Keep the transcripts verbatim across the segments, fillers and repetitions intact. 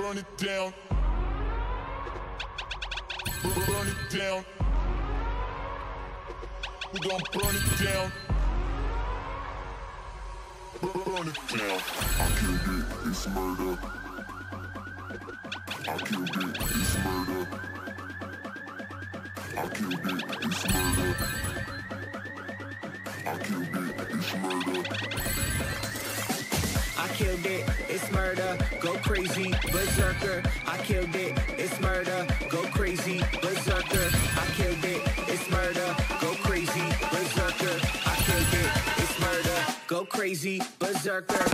burn it down. Burn it down. We gon' burn it down. Burn it down. I killed it, it's murder. I killed it, it's murder. I killed it, it's murder. I killed it, it's murder. I killed it, it's murder, go crazy, berserker. I killed it, it's murder, go crazy, berserker. I killed it, it's murder, go crazy, berserker. I killed it, it's murder, go crazy, berserker.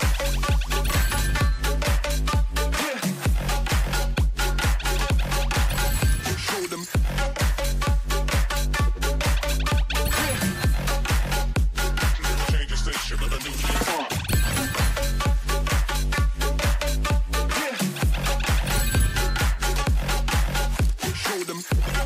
Show them. Change the station with a new shit. Show them.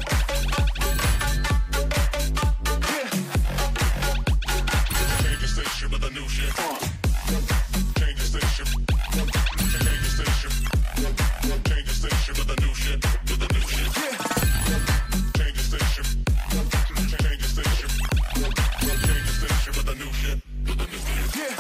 Change the station with a new shit. Change the station. Change the station. Change the station with a new shit. With a new shit. Change the station. Change the station. Change the station with a new shit. With a new shit. Yeah.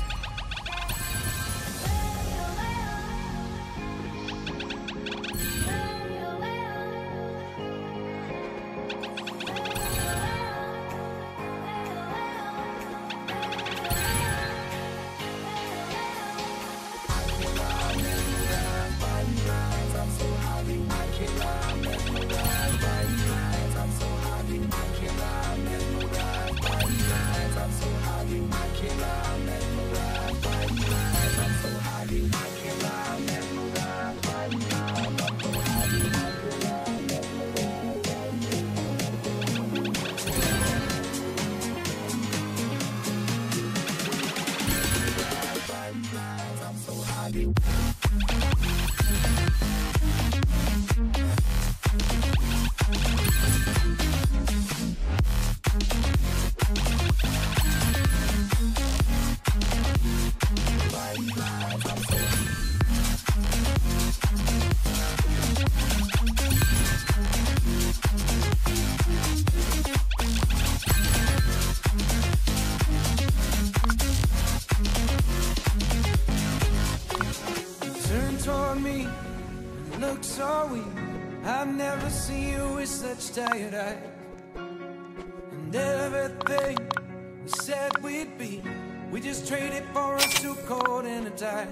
Turn toward me, look so weak. I've never seen you with such tired eyes. And everything we said we'd be, we just traded for us too cold in the tide.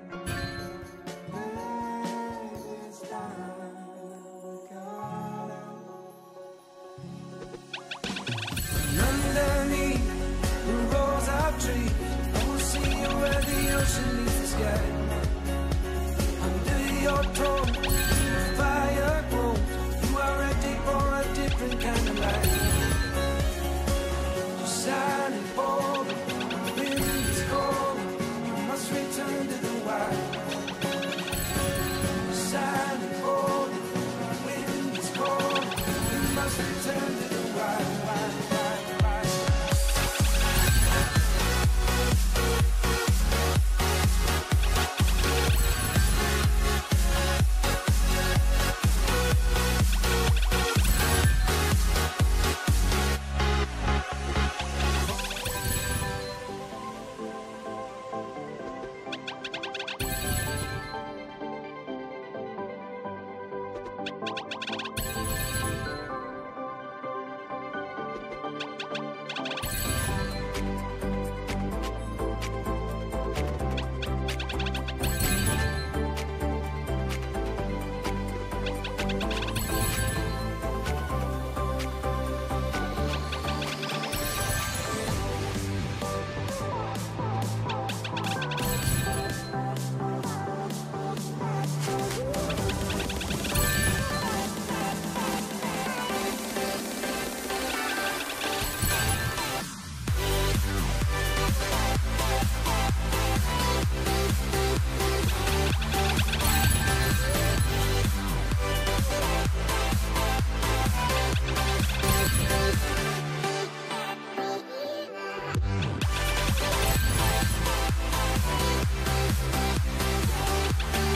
And underneath the rows of trees, I will see you where the ocean meets the sky. Under your throne, fire grows. You are ready for a different kind of life. You're silent for the wind is cold. You must return to the wild. You're silent for the wind is cold. You must return to the wild, wild, wild, wild.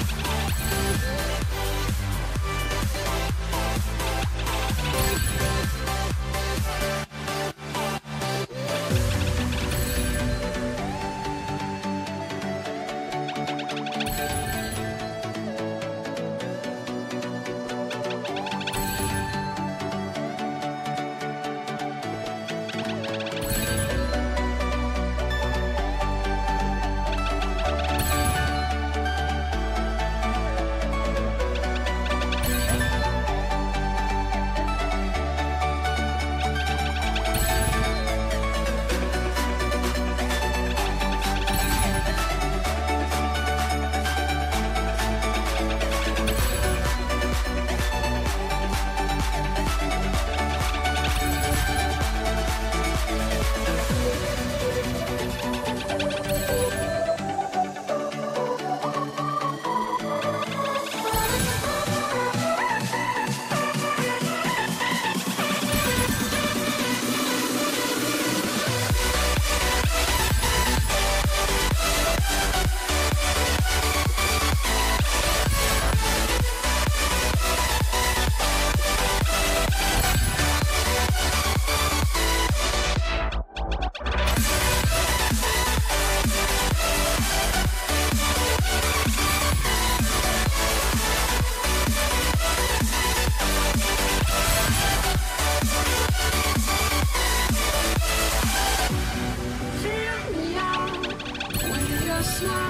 Fill me out with your smile.